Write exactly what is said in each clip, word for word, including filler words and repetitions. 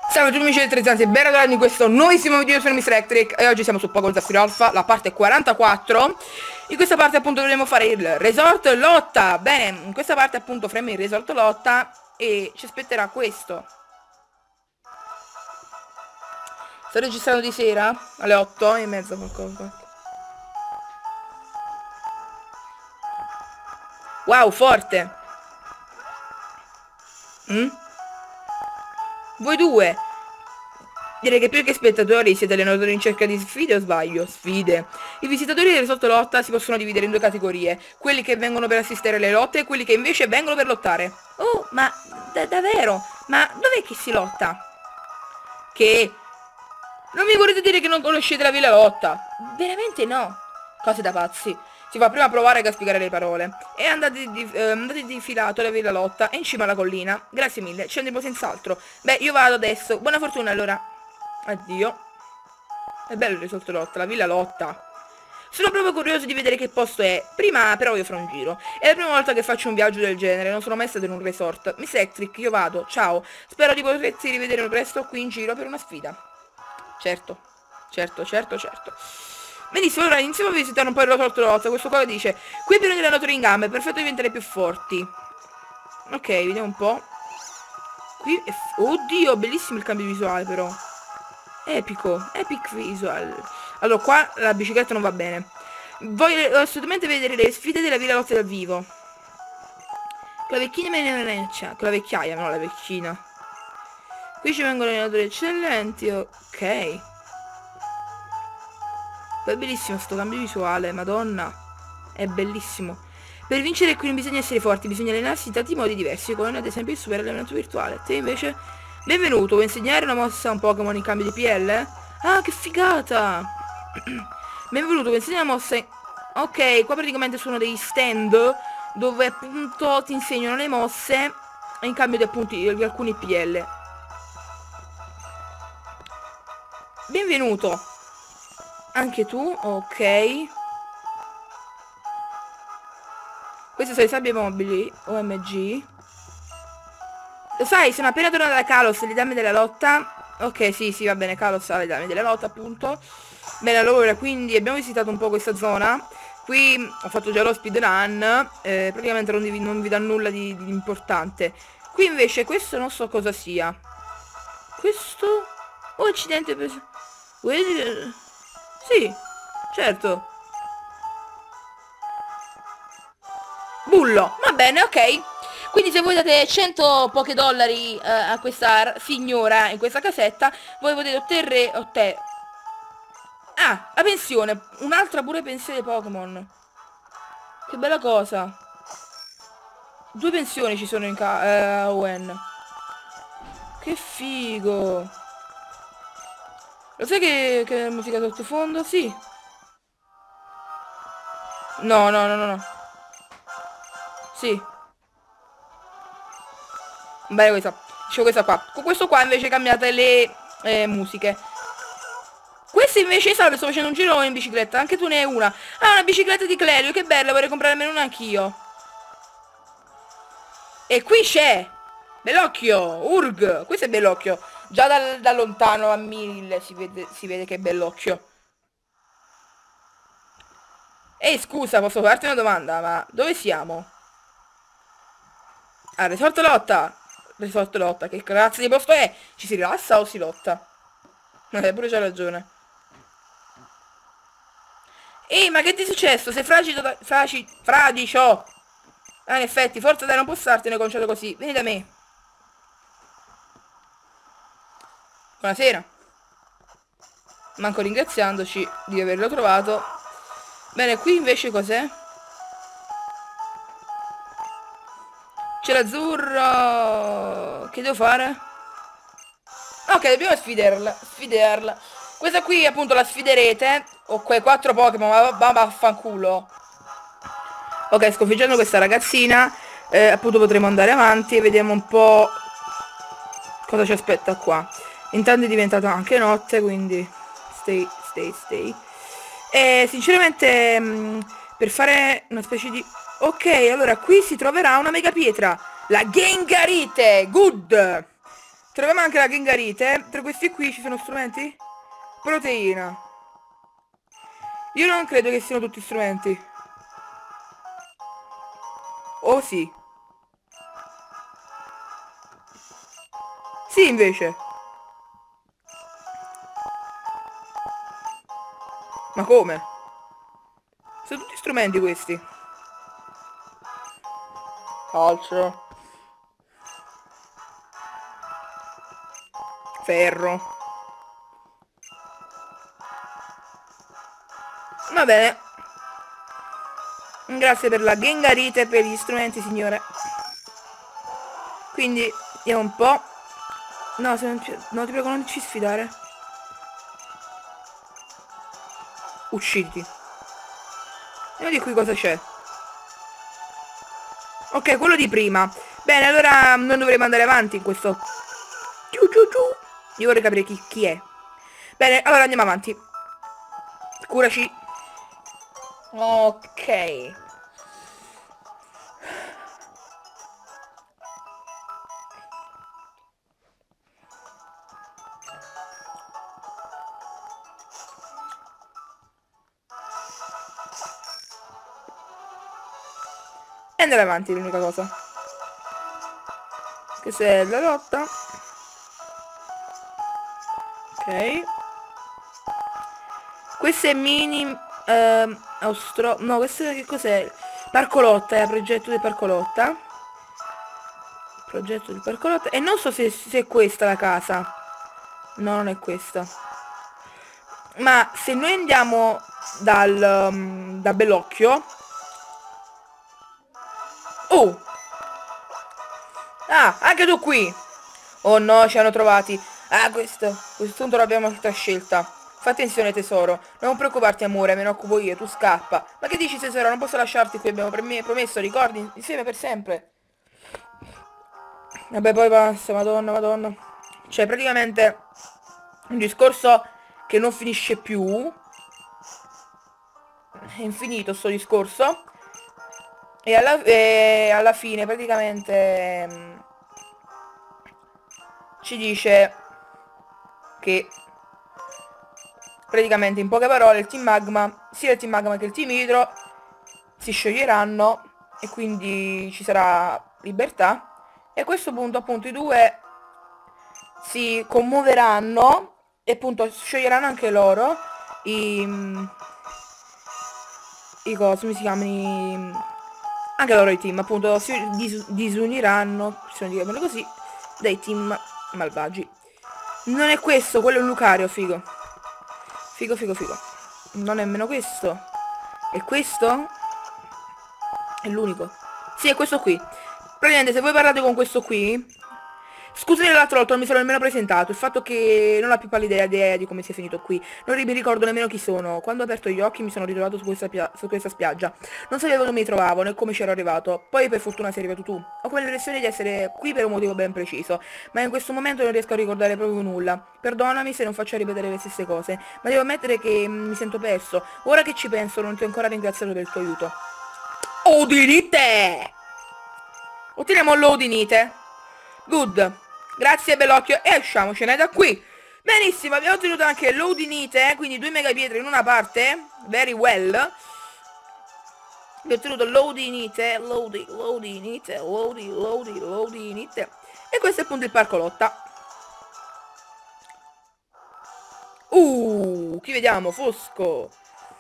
Salve a tutti amici del Trezzanti e ben ritrovati in questo nuovissimo video. Sono mister Electric e oggi siamo su Pokémon Zaffiro Alpha, la parte quarantaquattro. In questa parte appunto dovremo fare il Resort Lotta. Bene, in questa parte appunto faremo il Resort Lotta e ci aspetterà questo. Sto registrando di sera, alle otto e mezza qualcosa. Wow, forte! Mm? Voi due! Direi che più che spettatori siete allenatori in cerca di sfide o sbaglio? Sfide. I visitatori del Resort Lotta si possono dividere in due categorie. Quelli che vengono per assistere alle lotte e quelli che invece vengono per lottare. Oh, ma da davvero? Ma dov'è che si lotta? Che? Non mi volete dire che non conoscete la Villa Lotta? Veramente no. Cose da pazzi. Si fa prima provare che a spiegare le parole. E andate di, eh, andate di filato alla Villa Lotta, è in cima alla collina. Grazie mille, ci andremo senz'altro. Beh, io vado adesso. Buona fortuna allora. Addio. È bello il Resort Lotta, la Villa Lotta. Sono proprio curioso di vedere che posto è. Prima però voglio fare un giro. È la prima volta che faccio un viaggio del genere, non sono mai stato in un resort. mister Electric, io vado, ciao. Spero di potersi rivedere presto qui in giro per una sfida. Certo, certo, certo, certo. Benissimo, allora iniziamo a visitare un po' il Resort Lotta. Questo qua dice: qui è pieno di allenatori in gambe, perfetto per diventare più forti. Ok, vediamo un po'. Qui è... Oddio, bellissimo il cambio visuale però. Epico, epic visual. Allora, qua la bicicletta non va bene. Voglio assolutamente vedere le sfide della Villa Lotta dal vivo. Con la vecchina me ne reneccia. Con la vecchiaia, no, la vecchina. Qui ci vengono allenatori eccellenti, ok. È bellissimo sto cambio visuale, madonna. È bellissimo. Per vincere qui non bisogna essere forti, bisogna allenarsi in tanti modi diversi, come ad esempio il super allenamento virtuale. Te invece... Benvenuto, vuoi insegnare una mossa a un Pokémon in cambio di P L? Ah, che figata! Benvenuto, vuoi insegnare una mossa in... Ok, qua praticamente sono dei stand dove appunto ti insegnano le mosse in cambio di appunti di alcuni P L. Benvenuto! Anche tu, ok. Queste sono le sabbie mobili, O M G. Lo sai, sono appena tornata da Kalos, le dame della lotta. Ok, sì, sì, va bene, Kalos ha le dame della lotta, appunto. Bene, allora, quindi abbiamo visitato un po' questa zona. Qui ho fatto già lo speedrun. Eh, praticamente non vi, non vi dà nulla di, di importante. Qui invece questo non so cosa sia. Questo? Oh, accidente. Vedi? Sì, certo. Bullo, va bene, ok. Quindi se voi date cento pochi dollari eh, a questa signora in questa casetta, voi potete ottenere... Otte... Ah, la pensione. Un'altra pure pensione Pokémon. Che bella cosa. Due pensioni ci sono in ca... Eh, O N. Che figo. Lo sai che, che musica sottofondo? Sì. No, no, no, no, no. Sì. Beh, questa, dicevo questa qua. Con questo qua invece cambiate le eh, musiche. Questo invece, salve, sto facendo un giro in bicicletta. Anche tu ne hai una. Ah, una bicicletta di Clelio, che bella, vorrei comprarmene una anch'io. E qui c'è Bellocchio, Urg. Questo è Bellocchio. Già da, da lontano a mille si vede, si vede che è Bellocchio. Ehi, scusa, posso farti una domanda? Ma dove siamo? Ah, Resort Lotta. Resort Lotta, che cazzo di posto è? Ci si rilassa o si lotta? Eh, pure c'ha ragione. Ehi, ma che ti è successo? Sei fragido da... Fraci... Fradicio! Ah, in effetti, forza dai, non può startene conciato così. Vieni da me. Buonasera. Manco ringraziandoci di averlo trovato. Bene, qui invece cos'è? C'è l'azzurro. Che devo fare? Ok, dobbiamo sfiderla. Sfiderla. Questa qui appunto la sfiderete. O quei quattro Pokémon. Ma vaffanculo. Ok, sconfiggendo questa ragazzina. Eh, appunto potremo andare avanti e vediamo un po' cosa ci aspetta qua. Intanto è diventata anche notte, quindi stay, stay, stay. E sinceramente mh, per fare una specie di... Ok, allora qui si troverà una mega pietra, la Gengarite, good! Troviamo anche la Gengarite. Tra questi qui ci sono strumenti? Proteina. Io non credo che siano tutti strumenti. Oh sì. Sì, invece. Ma come? Sono tutti strumenti questi. Calcio. Ferro. Va bene. Grazie per la Gengarite e per gli strumenti, signore. Quindi, vediamo un po'. No, se non ci... no, ti prego, non ci sfidare. Ucciditi. Vediamo di qui cosa c'è. Ok, quello di prima. Bene, allora non dovremmo andare avanti in questo. Giù, giù, giù. Io vorrei capire chi, chi è. Bene, allora andiamo avanti. Curaci. Ok. E andare avanti, l'unica cosa. Questa è la lotta. Ok. Questo è mini... Ehm, austro... No, questo è... che cos'è? Parcolotta, è il progetto di Parcolotta. Progetto di Parcolotta. E non so se, se è questa la casa. No, non è questa. Ma se noi andiamo dal... Um, da Bellocchio... Oh! Ah, anche tu qui! Oh no, ci hanno trovati. Ah, questo. Questo punto l'abbiamo altra scelta. Fa attenzione, tesoro. Non preoccuparti, amore, me ne occupo io, tu scappa. Ma che dici, tesoro? Non posso lasciarti qui, abbiamo per me promesso, ricordi? Insieme per sempre. Vabbè, poi basta, madonna, madonna. Cioè, praticamente un discorso che non finisce più. È infinito sto discorso. E alla, e alla fine, praticamente, mh, ci dice che praticamente, in poche parole, il Team Magma, sia il Team Magma che il Team Hydro si scioglieranno e quindi ci sarà libertà. E a questo punto appunto i due si commuoveranno e appunto scioglieranno anche loro i... i cosi, come si chiamano? Anche loro i team, appunto, si dis disuniranno, possiamo dire così, dai team malvagi. Non è questo, quello è un Lucario, figo. Figo, figo, figo. Non è nemmeno questo. E questo? È l'unico. Sì, è questo qui. Praticamente, se voi parlate con questo qui... Scusate l'altra volta, non mi sono nemmeno presentato. Il fatto che non ho più pallida idea di come sia finito qui. Non mi ricordo nemmeno chi sono. Quando ho aperto gli occhi mi sono ritrovato su questa, su questa spiaggia. Non sapevo dove mi trovavo né come c'ero arrivato. Poi per fortuna sei arrivato tu. Ho come l'impressione di essere qui per un motivo ben preciso. Ma in questo momento non riesco a ricordare proprio nulla. Perdonami se non faccio ripetere le stesse cose. Ma devo ammettere che mm, mi sento perso. Ora che ci penso non ti ho ancora ringraziato del tuo aiuto. Odinite! Otteniamo l'Odinite. Good. Grazie Bellocchio. E usciamocene da qui. Benissimo, abbiamo ottenuto anche l'Odinite, quindi due mega pietre in una parte. Very well. Abbiamo ottenuto l'Odinite, Lodi, l'Odinite, Lodi, Lodi, l'Odinite. E questo è appunto il Parcolotta. Uh, chi vediamo? Fosco.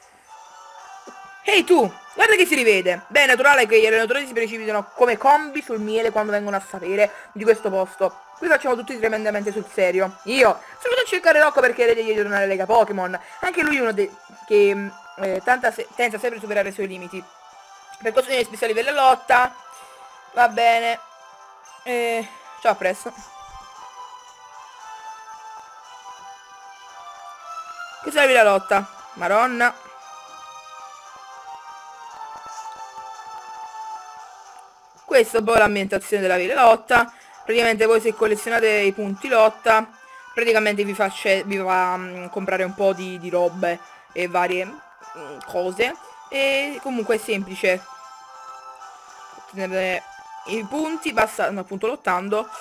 Ehi tu, guarda che si rivede. Beh, è naturale che gli allenatori si precipitano come combi sul miele quando vengono a sapere di questo posto. Qui facciamo tutti tremendamente sul serio. Io sono venuto a cercare Rocco per chiedergli di tornare alla Lega Pokémon. Anche lui è uno dei che eh, tenta se tenta sempre a superare i suoi limiti. Per costruire spesso a livello lotta. Va bene. Eh, ciao, a presto. Questa è la lotta. Maronna. Questa è un po' l'ambientazione della villa lotta. Praticamente voi se collezionate i punti lotta, praticamente vi fa, vi fa um, comprare un po' di, di robe e varie um, cose. E comunque è semplice ottenere i punti, basta, no, appunto lottando.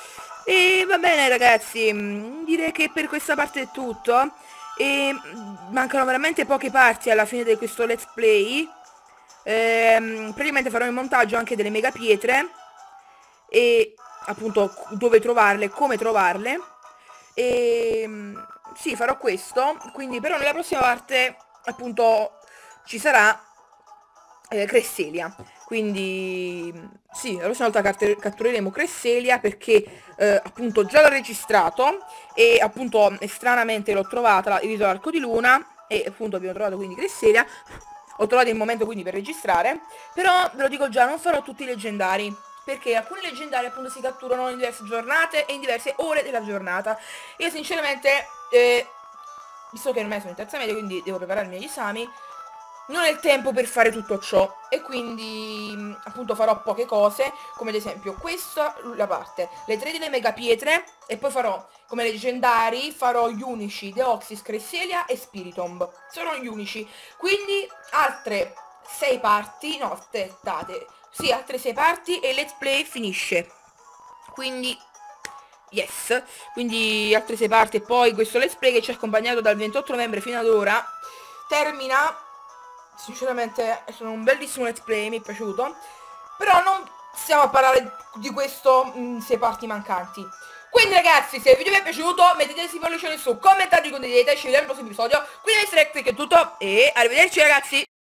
E va bene ragazzi, mm, direi che per questa parte è tutto. E mm, mancano veramente poche parti alla fine di questo let's play. Ehm, praticamente farò il montaggio anche delle mega pietre e appunto dove trovarle, come trovarle. E mm, sì, farò questo. Quindi però nella prossima parte appunto ci sarà eh, Cresselia. Quindi sì, la prossima volta catter- cattureremo Cresselia perché eh, appunto già l'ho registrato e appunto eh, stranamente l'ho trovata, la- il rito dell'arco di luna e appunto abbiamo trovato quindi Cresselia. Ho trovato il momento quindi per registrare, però ve lo dico già, non farò tutti i leggendari perché alcuni leggendari appunto si catturano in diverse giornate e in diverse ore della giornata. Io sinceramente, eh, visto che ormai sono in terza media, quindi devo prepararmi agli esami, non ho il tempo per fare tutto ciò e quindi mh, appunto farò poche cose, come ad esempio questa la parte, le tre delle mega pietre e poi farò come leggendari, farò gli unici, Deoxys, Cresselia e Spiritomb, sono gli unici, quindi altre sei parti, no aspettate, sì altre sei parti e let's play finisce, quindi yes, quindi altre sei parti e poi questo let's play che ci ha accompagnato dal ventotto novembre fino ad ora termina. Sinceramente è stato un bellissimo let's play, mi è piaciuto. Però non stiamo a parlare di questo in sei parti mancanti. Quindi ragazzi, se il video vi è piaciuto mettete il pollice su, commentate, condividete, ci vediamo al prossimo episodio. Quindi mister Ectric è tutto e arrivederci ragazzi.